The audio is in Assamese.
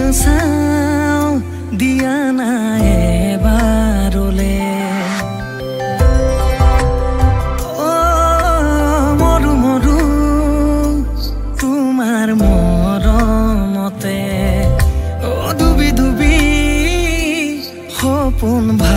চাওঁ দিয়া নাই এবাৰলে মৰু মৰু তোমাৰ মৰমতে ডুবি ডুবি সপোন